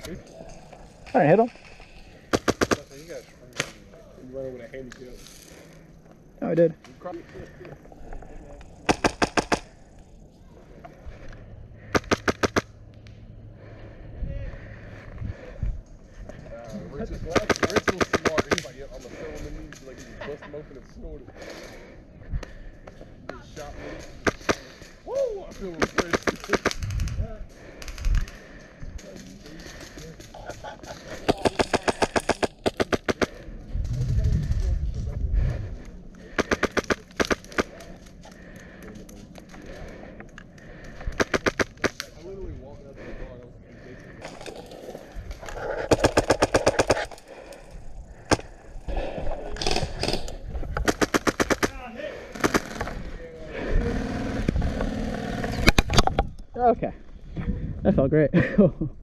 I didn't hit him. You run over the handicap. No, I did. Rich was smart. He's like, yep, I'm gonna throw him in these. Like, he just bust him open and snorted. He just shot me. Woo! I feel refreshed. I literally walked out to the bar and I was Okay. That felt great.